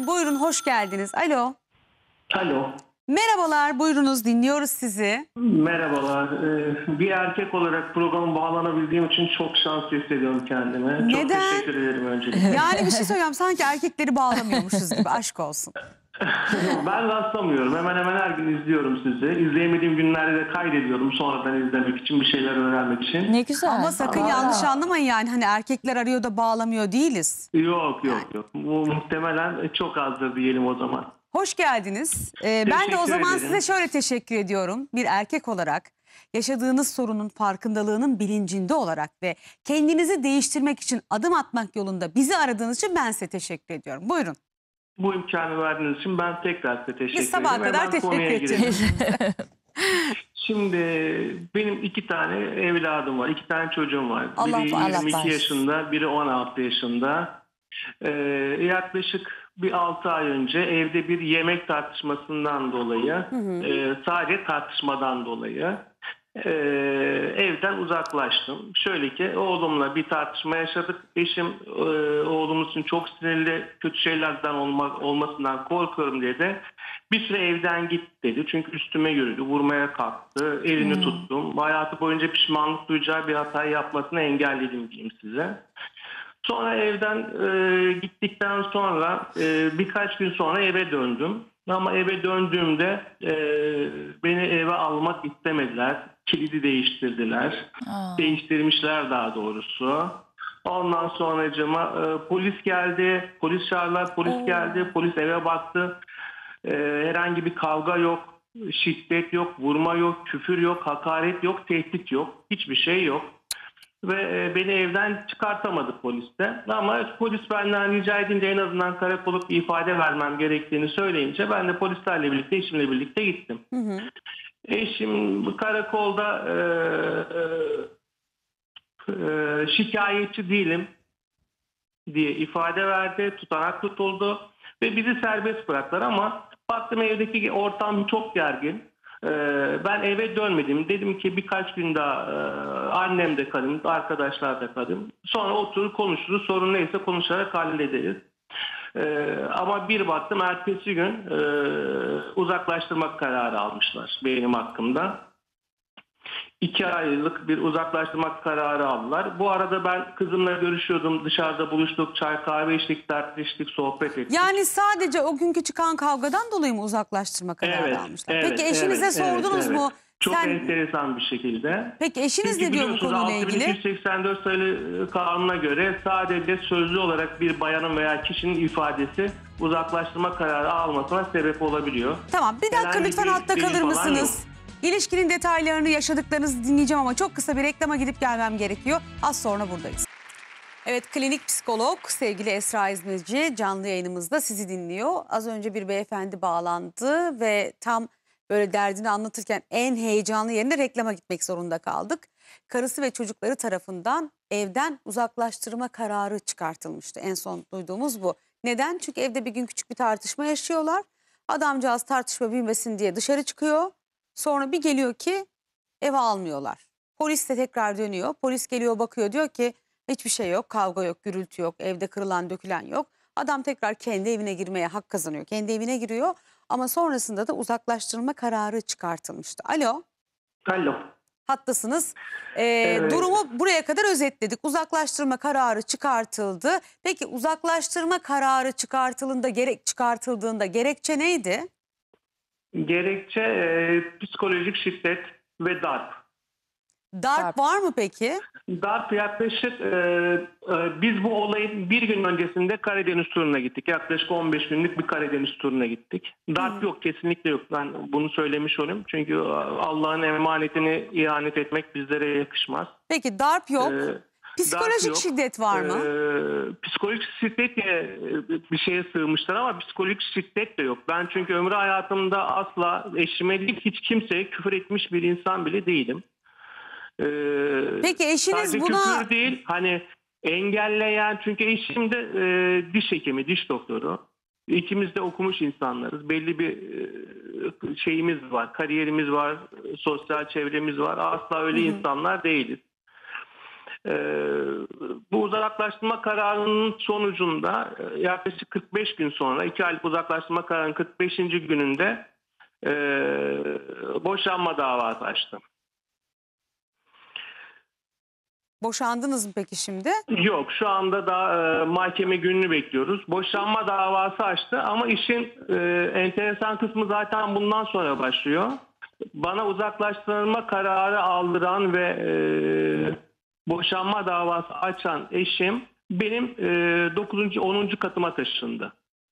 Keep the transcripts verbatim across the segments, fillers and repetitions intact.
Hanım buyurun, hoş geldiniz. Alo. Alo. Merhabalar, buyurunuz, dinliyoruz sizi. Merhabalar. Ee, bir erkek olarak programa bağlanabildiğim için çok şanslı hissediyorum kendimi. Çok Neden? teşekkür ederim öncelikle. Yani bir şey söyleyeyim, sanki erkekleri bağlamıyormuşuz gibi, aşk olsun. Ben rastlamıyorum. Hemen hemen her gün izliyorum sizi. İzleyemediğim günlerde de kaydediyorum sonradan izlemek için, bir şeyler öğrenmek için. Ne güzel. Ama sakın Aa. yanlış anlamayın, yani hani erkekler arıyor da bağlamıyor değiliz. Yok yok yok. Bu muhtemelen çok azdır diyelim o zaman. Hoş geldiniz. Ee, ben de o Teşekkür zaman ederim. size şöyle teşekkür ediyorum. Bir erkek olarak yaşadığınız sorunun farkındalığının bilincinde olarak ve kendinizi değiştirmek için adım atmak yolunda bizi aradığınız için ben size teşekkür ediyorum. Buyurun. Bu imkanı verdiğiniz için ben tekrar size teşekkür Biz ederim. sabaha kadar Hemen teşekkür konuya girelim. edeceğiz. Şimdi benim iki tane evladım var, iki tane çocuğum var. Allah- biri Allah yirmi iki bağışlasın. yaşında, biri on altı yaşında. Ee, yaklaşık bir altı ay önce evde bir yemek tartışmasından dolayı, e, sadece tartışmadan dolayı e, evden uzaklaştım. Şöyle ki oğlumla bir tartışma yaşadık. Eşim e, oğlumuz için çok sinirli, kötü şeylerden olma, olmasından korkuyorum dedi. Bir süre evden git dedi. Çünkü üstüme yürüdü, vurmaya kalktı. Elini tuttum. Hayatı boyunca pişmanlık duyacağı bir hatayı yapmasını engelledim diyeyim size. Sonra evden e, gittikten sonra e, birkaç gün sonra eve döndüm. Ama eve döndüğümde e, beni eve almak istemediler. Kilidi değiştirdiler. Aa. Değiştirmişler daha doğrusu. Ondan sonracığıma e, polis geldi. Polis çağırdılar. Polis Oo. geldi. Polis eve baktı. E, herhangi bir kavga yok. Şiddet yok. Vurma yok. Küfür yok. Hakaret yok. Tehdit yok. Hiçbir şey yok. Ve e, beni evden çıkartamadı poliste. Ama polis benden rica edince, en azından karakolup bir ifade vermem gerektiğini söyleyince ben de polislerle birlikte, eşimle birlikte gittim. Hı hı. Eşim karakolda e, e, e, şikayetçi değilim diye ifade verdi. Tutanak tutuldu ve bizi serbest bıraktılar, ama baktım evdeki ortam çok gergin. Ee, ben eve dönmedim. Dedim ki birkaç gün daha e, annem de kalayım, arkadaşlar da kalayım. Sonra oturur konuşuruz. Sorun neyse konuşarak hallederiz. Ee, ama bir baktım ertesi gün e, uzaklaştırma kararı almışlar benim hakkımda. İki aylık bir uzaklaştırma kararı aldılar. Bu arada ben kızımla görüşüyordum. Dışarıda buluştuk, çay kahve içtik, dertleştik, sohbet ettik. Yani sadece o günkü çıkan kavgadan dolayı mı uzaklaştırma kararı Evet, almışlar? evet, Peki eşinize evet, sordunuz evet, mu? evet. Çok Sen... enteresan bir şekilde. Peki eşiniz Çünkü ne diyor bu biliyorsunuz konuyla altı bin ilgili? iki yüz seksen dört sayılı kanuna göre sadece sözlü olarak bir bayanın veya kişinin ifadesi uzaklaştırma kararı almasına sebep olabiliyor. Tamam, bir dakika Herhangi lütfen bir hatta delil kalır falan mısınız? İlişkinin detaylarını, yaşadıklarınızı dinleyeceğim ama çok kısa bir reklama gidip gelmem gerekiyor. Az sonra buradayız. Evet, klinik psikolog sevgili Esra İzmeci canlı yayınımızda sizi dinliyor. Az önce bir beyefendi bağlandı ve tam böyle derdini anlatırken en heyecanlı yerine reklama gitmek zorunda kaldık. Karısı ve çocukları tarafından evden uzaklaştırma kararı çıkartılmıştı. En son duyduğumuz bu. Neden? Çünkü evde bir gün küçük bir tartışma yaşıyorlar. Adamcağız tartışma büyümesin diye dışarı çıkıyor. Sonra bir geliyor ki eve almıyorlar. Polis de tekrar dönüyor. Polis geliyor, bakıyor, diyor ki hiçbir şey yok, kavga yok, gürültü yok, evde kırılan dökülen yok. Adam tekrar kendi evine girmeye hak kazanıyor. Kendi evine giriyor ama sonrasında da uzaklaştırma kararı çıkartılmıştı. Alo, Alo. hattasınız. Ee, Evet. Durumu buraya kadar özetledik. Uzaklaştırma kararı çıkartıldı. Peki uzaklaştırma kararı çıkartılığında gerek çıkartıldığında gerekçe neydi? Gerekçe e, psikolojik şiddet ve darp. Darp Darp. var mı peki? Darp yaklaşık e, e, biz bu olayın bir gün öncesinde Karadeniz turuna gittik. Yaklaşık on beş günlük bir Karadeniz turuna gittik. Darp yok, kesinlikle yok. Ben bunu söylemiş olayım. Çünkü Allah'ın emanetini ihanet etmek bizlere yakışmaz. Peki darp yok. Ee, Psikolojik darp yok. şiddet var mı? Ee, psikolojik şiddet diye bir şeye sığmışlar ama psikolojik şiddet de yok. Ben çünkü ömrü hayatımda asla eşime değil, hiç kimseye küfür etmiş bir insan bile değilim. Ee, Peki eşiniz sadece buna- küfür değil, hani engelleyen, çünkü eşim de e, diş hekimi, diş doktoru. İkimiz de okumuş insanlarız. Belli bir e, şeyimiz var, kariyerimiz var, sosyal çevremiz var. Asla öyle Hı hı. insanlar değiliz. E, bu uzaklaştırma kararının sonucunda e, yaklaşık kırk beş gün sonra, iki aylık uzaklaştırma kararının kırk beşinci gününde e, boşanma davası açtım. Boşandınız mı peki şimdi? Yok, şu anda da e, mahkeme gününü bekliyoruz. Boşanma davası açtı ama işin e, enteresan kısmı zaten bundan sonra başlıyor. Bana uzaklaştırma kararı aldıran ve e, boşanma davası açan eşim benim e, dokuzuncu onuncu katıma taşındı.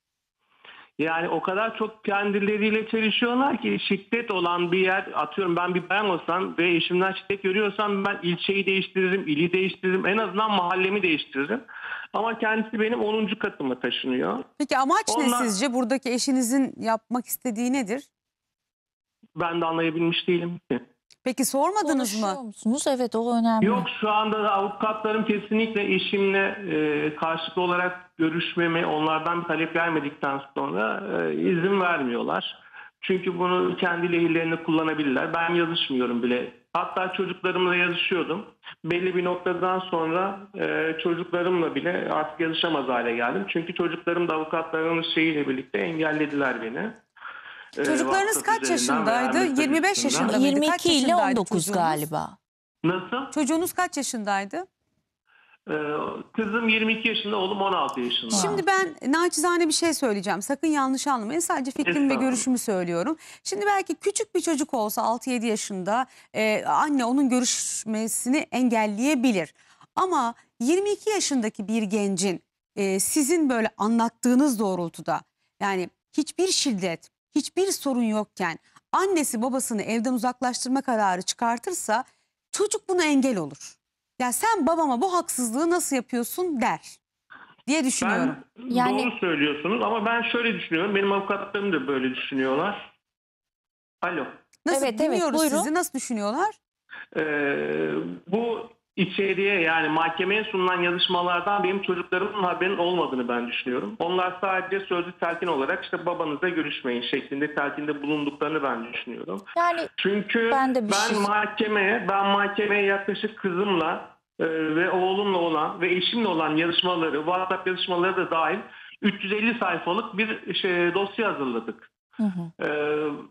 Yani o kadar çok kendileriyle çelişiyorlar ki, şiddet olan bir yer, atıyorum ben bir bayan olsam ve eşimden şiddet görüyorsam ben ilçeyi değiştiririm, ili değiştiririm, en azından mahallemi değiştiririm. Ama kendisi benim onuncu katıma taşınıyor. Peki amaç ne Onlar- sizce? Buradaki eşinizin yapmak istediği nedir? Ben de anlayabilmiş değilim ki. Peki sormadınız Konuşuyor mı? musunuz? Evet, o önemli. Yok, şu anda da avukatlarım kesinlikle eşimle e, karşılıklı olarak görüşmemi, onlardan bir talep gelmedikten sonra e, izin vermiyorlar. Çünkü bunu kendi lehirlerine kullanabilirler. Ben yazışmıyorum bile. Hatta çocuklarımla yazışıyordum. Belli bir noktadan sonra e, çocuklarımla bile artık yazışamaz hale geldim. Çünkü çocuklarım da avukatlarının şeyiyle birlikte engellediler beni. E, Çocuklarınız WhatsApp kaç üzerinden veya yaşındaydı? mesaj yirmi beş üstünden. yaşında mıydı? Kaç yirmi iki ile yaşındaydı on dokuz çocuğunuz? galiba. Nasıl? Çocuğunuz kaç yaşındaydı? Ee, kızım yirmi iki yaşında, oğlum on altı yaşında. Şimdi ben naçizane bir şey söyleyeceğim. Sakın yanlış anlamayın. Sadece fikrimi ve Estağfurullah. görüşümü söylüyorum. Şimdi belki küçük bir çocuk olsa altı yedi yaşında e, anne onun görüşmesini engelleyebilir. Ama yirmi iki yaşındaki bir gencin e, sizin böyle anlattığınız doğrultuda, yani hiçbir şiddet, hiçbir sorun yokken annesi babasını evden uzaklaştırma kararı çıkartırsa çocuk buna engel olur. Ya sen babama bu haksızlığı nasıl yapıyorsun der diye düşünüyorum. Ben Yani- doğru söylüyorsunuz ama ben şöyle düşünüyorum. Benim avukatlarım da böyle düşünüyorlar. Alo. Nasıl Evet, evet, dinliyoruz buyurun. sizi, nasıl düşünüyorlar? Ee, bu içeriye, yani mahkemeye sunulan yazışmalardan benim çocuklarımın haberinin olmadığını ben düşünüyorum. Onlar sadece sözlü telkin olarak işte babanızla görüşmeyin şeklinde telkinde bulunduklarını ben düşünüyorum. Yani Çünkü Ben ben, de bir şey- mahkemeye ben mahkemeye yaklaşık kızımla e, ve oğlumla olan ve eşimle olan yazışmaları, WhatsApp yazışmaları da dahil üç yüz elli sayfalık bir şey, dosya hazırladık. hı hı. E,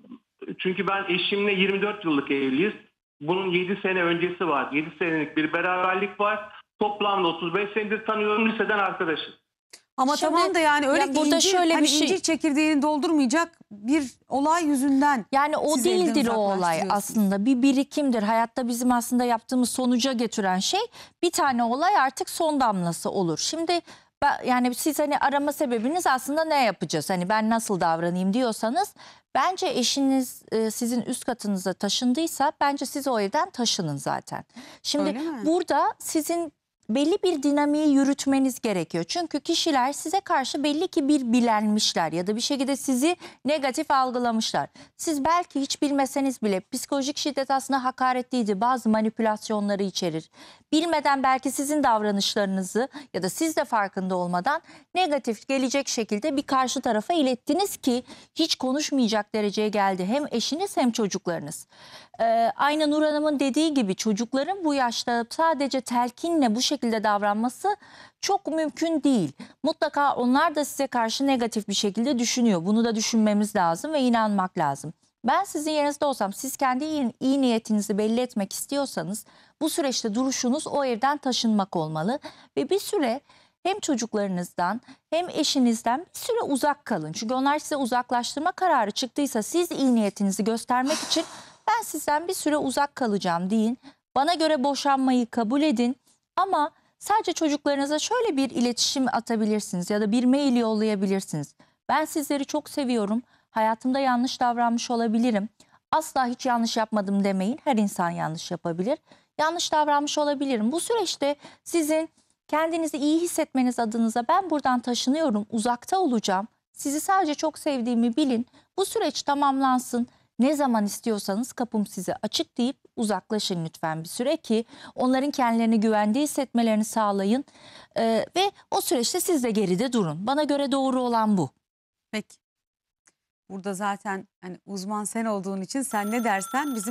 çünkü ben eşimle yirmi dört yıllık evliyiz. Bunun yedi sene öncesi var. yedi senelik bir beraberlik var. Toplamda otuz beş senedir tanıyorum, liseden arkadaşım. Ama Şimdi, tamam da yani öyle ya burada incir, şöyle hani bir şey- incir çekirdeğini doldurmayacak bir olay yüzünden. Yani o Siz evden değildir o olay uzaklaştırıyorsunuz. aslında. Bir birikimdir. Hayatta bizim aslında yaptığımız sonuca götüren şey, bir tane olay artık son damlası olur. Şimdi ben, yani siz hani arama sebebiniz aslında ne yapacağız? Hani ben nasıl davranayım diyorsanız, bence eşiniz e, sizin üst katınıza taşındıysa bence siz o evden taşının zaten. Şimdi Öyle mi? burada sizin belli bir dinamiği yürütmeniz gerekiyor. Çünkü kişiler size karşı belli ki bir bilenmişler ya da bir şekilde sizi negatif algılamışlar. Siz belki hiç bilmeseniz bile psikolojik şiddet aslında hakaret değildi. Bazı manipülasyonları içerir. Bilmeden belki sizin davranışlarınızı ya da siz de farkında olmadan negatif gelecek şekilde bir karşı tarafa ilettiniz ki hiç konuşmayacak dereceye geldi. Hem eşiniz hem çocuklarınız. Ee, aynı Nur Hanım'ın dediği gibi çocukların bu yaşta sadece telkinle bu şekilde davranması çok mümkün değil. Mutlaka onlar da size karşı negatif bir şekilde düşünüyor. Bunu da düşünmemiz lazım ve inanmak lazım. Ben sizin yerinizde olsam, siz kendi iyi, iyi niyetinizi belli etmek istiyorsanız bu süreçte duruşunuz o evden taşınmak olmalı ve bir süre hem çocuklarınızdan hem eşinizden bir süre uzak kalın. Çünkü onlar size uzaklaştırma kararı çıktıysa, siz iyi niyetinizi göstermek için ben sizden bir süre uzak kalacağım deyin. Bana göre boşanmayı kabul edin ama sadece çocuklarınıza şöyle bir iletişim atabilirsiniz ya da bir mail yollayabilirsiniz. Ben sizleri çok seviyorum. Hayatımda yanlış davranmış olabilirim. Asla hiç yanlış yapmadım demeyin. Her insan yanlış yapabilir. Yanlış davranmış olabilirim. Bu süreçte sizin kendinizi iyi hissetmeniz adınıza ben buradan taşınıyorum, uzakta olacağım. Sizi sadece çok sevdiğimi bilin. Bu süreç tamamlansın. Ne zaman istiyorsanız kapım size açık deyip uzaklaşın lütfen bir süre ki onların kendilerini güvende hissetmelerini sağlayın. Ee, ve o süreçte siz de geride durun. Bana göre doğru olan bu. Peki. Burada zaten hani uzman sen olduğun için sen ne dersen bizim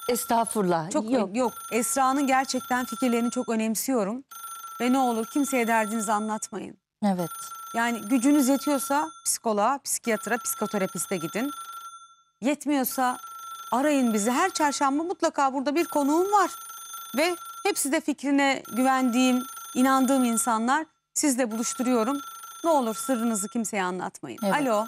Estağfurullah. Çok Yok. yok. Esra'nın gerçekten fikirlerini çok önemsiyorum. Ve ne olur kimseye derdinizi anlatmayın. Evet. Yani gücünüz yetiyorsa psikoloğa, psikiyatra, psikoterapiste gidin. Yetmiyorsa arayın bizi. Her çarşamba mutlaka burada bir konuğum var. Ve hepsi de fikrine güvendiğim, inandığım insanlar. Sizle buluşturuyorum. Ne olur sırrınızı kimseye anlatmayın. Evet. Alo.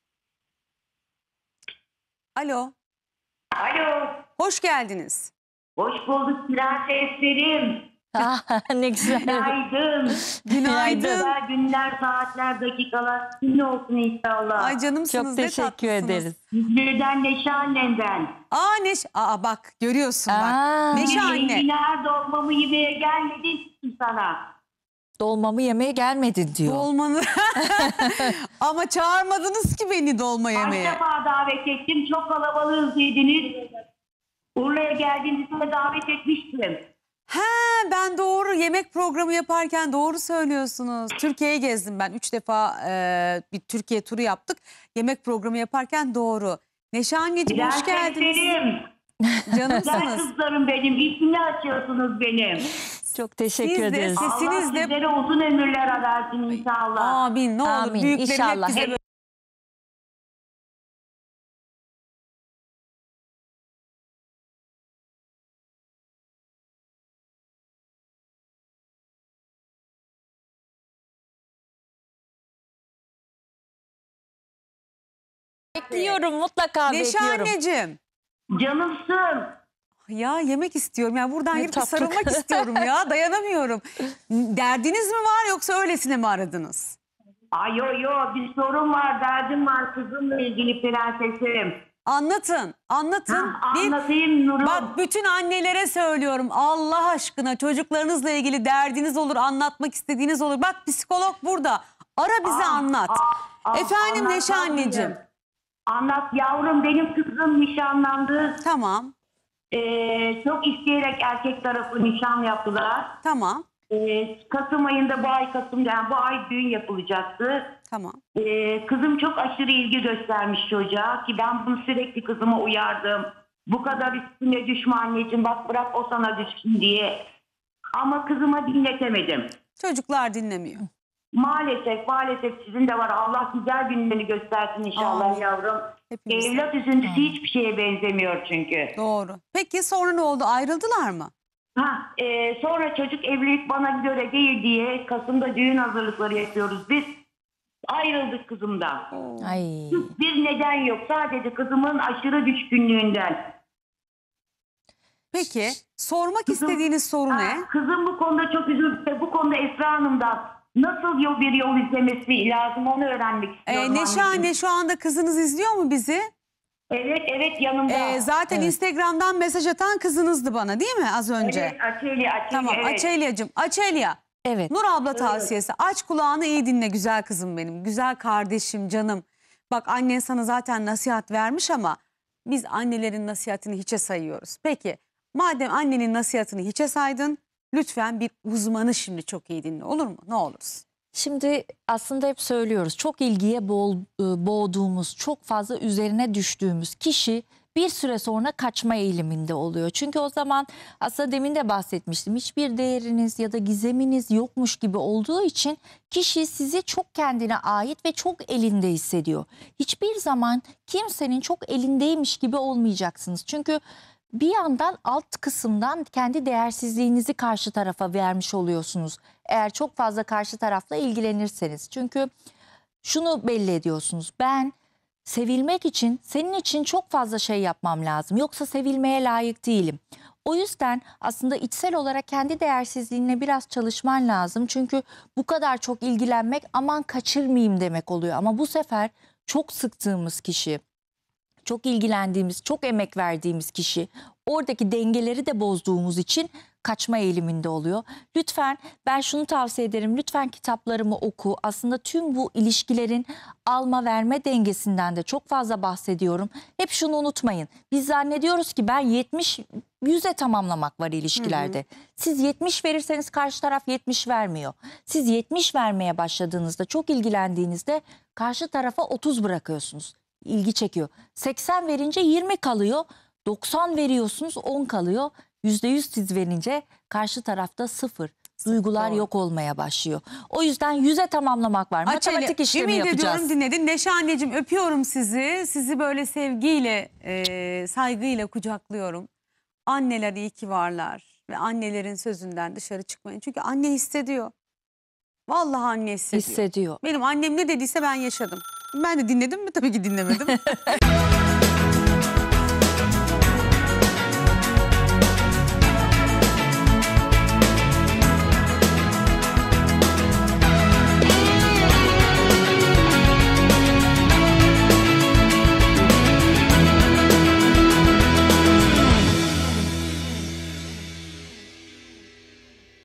Alo. Alo, Hoş geldiniz. hoş bulduk prenseslerim. Ah, ne güzel. Günaydın. Günaydın. Güzel günler, saatler, dakikalar sizinle olsun inşallah. Ay canımsınız. Çok ne teşekkür tatlısınız. ederiz. İzmir'den Neşe annemden. Aa Neş, aa bak görüyorsun bak. Aa. Neşe anne. Enginar dolmamı yemeye gelmedim ki sana. Dolmamı yemeye gelmedin diyor. Dolmanı. Ama çağırmadınız ki beni dolma Kaç yemeye. defa davet ettim, çok kalabalığız dediniz. Urla'ya geldiğinizde davet etmiştim. He ben doğru yemek programı yaparken doğru söylüyorsunuz. Türkiye'yi gezdim ben. Üç defa e, bir Türkiye turu yaptık. Yemek programı yaparken doğru. Neşe anneciğim hoş geldiniz. Prenseslerim, güzel Canımsınız. kızlarım benim, ismini açıyorsunuz benim. Çok teşekkür Siz de- ederiz. siz- Allah Sesiniz de- sizlere uzun ömürler versin inşallah. Amin ne olur Amin, büyüklerin inşallah. hep bize böyle- Bekliyorum, mutlaka Neşe bekliyorum. anneciğim. Canımsın. Ya yemek istiyorum. Yani buradan Ne girip tatlı. sarılmak istiyorum ya. Dayanamıyorum. Derdiniz mi var yoksa öylesine mi aradınız? Ay yo yo, bir sorun var, derdim var kızımla ilgili prensesim. Anlatın. Anlatın. Ha, Bir- anlatayım Nur'um. Bak bütün annelere söylüyorum. Allah aşkına çocuklarınızla ilgili derdiniz olur, anlatmak istediğiniz olur. Bak psikolog burada. Ara bize Aa, anlat. aa, aa, Efendim Neşe anlatmaz anneciğim. mıyım? Anlat yavrum, benim kızım nişanlandı. Tamam. Ee, çok isteyerek erkek tarafı nişan yaptılar. Tamam. Ee, Kasım ayında, bu ay Kasım'da, yani bu ay düğün yapılacaktı. Tamam. Ee, kızım çok aşırı ilgi göstermiş çocuğa, ki ben bunu sürekli kızıma uyardım. Bu kadar üstüne düşme anneciğim, bak bırak o sana düşsün diye. Ama kızıma dinletemedim. Çocuklar dinlemiyor. Maalesef maalesef sizin de var. Allah güzel günlerini göstersin inşallah Amin. yavrum. Hepimiz. Evlat üzüntüsü hiçbir şeye benzemiyor çünkü. Doğru. Peki sonra ne oldu? Ayrıldılar mı? Ha, e, sonra çocuk evlilik bana göre değil diye Kasım'da düğün hazırlıkları yapıyoruz biz. Ayrıldık kızımdan. Ay. Bir neden yok. Sadece kızımın aşırı düşkünlüğünden. Peki sormak Kızım- istediğiniz soru Ha, ne? kızım bu konuda çok üzüldü. Bu konuda Esra Hanım'dan nasıl yol bir yol izlemesi lazım onu öğrenmek istiyorum. Ee, Neşe anneciğim. anne şu anda kızınız izliyor mu bizi? Evet evet yanımda. Ee, zaten Evet. Instagram'dan mesaj atan kızınızdı bana değil mi az önce? Evet Açeli Açeli Tamam evet. Açelya'cığım. Açelya. Evet. Nur abla tavsiyesi. Aç kulağını iyi dinle güzel kızım benim. Güzel kardeşim canım. Bak annen sana zaten nasihat vermiş ama biz annelerin nasihatini hiçe sayıyoruz. Peki madem annenin nasihatini hiçe saydın lütfen bir uzmanı şimdi çok iyi dinle olur mu? Ne olursun. Şimdi aslında hep söylüyoruz, çok ilgiye boğ- boğduğumuz, çok fazla üzerine düştüğümüz kişi bir süre sonra kaçma eğiliminde oluyor. Çünkü o zaman aslında demin de bahsetmiştim, hiçbir değeriniz ya da gizeminiz yokmuş gibi olduğu için kişi sizi çok kendine ait ve çok elinde hissediyor. Hiçbir zaman kimsenin çok elindeymiş gibi olmayacaksınız. Çünkü bir yandan alt kısımdan kendi değersizliğinizi karşı tarafa vermiş oluyorsunuz. Eğer çok fazla karşı tarafla ilgilenirseniz. Çünkü şunu belli ediyorsunuz. Ben sevilmek için, senin için çok fazla şey yapmam lazım. Yoksa sevilmeye layık değilim. O yüzden aslında içsel olarak kendi değersizliğine biraz çalışman lazım. Çünkü bu kadar çok ilgilenmek aman kaçırmayayım demek oluyor. Ama bu sefer çok sıktığımız kişi, çok ilgilendiğimiz, çok emek verdiğimiz kişi oradaki dengeleri de bozduğumuz için kaçma eğiliminde oluyor. Lütfen ben şunu tavsiye ederim. Lütfen kitaplarımı oku. Aslında tüm bu ilişkilerin alma verme dengesinden de çok fazla bahsediyorum. Hep şunu unutmayın. Biz zannediyoruz ki ben yetmiş yüze tamamlamak var ilişkilerde. Hı hı. Siz yetmiş verirseniz karşı taraf yetmiş vermiyor. Siz yetmiş vermeye başladığınızda, çok ilgilendiğinizde karşı tarafa otuz bırakıyorsunuz. İlgi çekiyor. seksen verince yirmi kalıyor. doksan veriyorsunuz, on kalıyor. yüzde yüz siz verince karşı tarafta sıfır. Duygular Doğru. yok olmaya başlıyor. O yüzden yüze tamamlamak var. Açeli, Matematik işlemi ümit yapacağız. ediyorum dinledin. Neşe anneciğim, öpüyorum sizi. Sizi böyle sevgiyle, e, saygıyla kucaklıyorum. Anneler iyi ki varlar. Ve annelerin sözünden dışarı çıkmayın. Çünkü anne hissediyor. Vallahi anne hissediyor. Hissediyor. Benim annem ne dediyse ben yaşadım. Ben de dinledim mi? Tabii ki dinlemedim.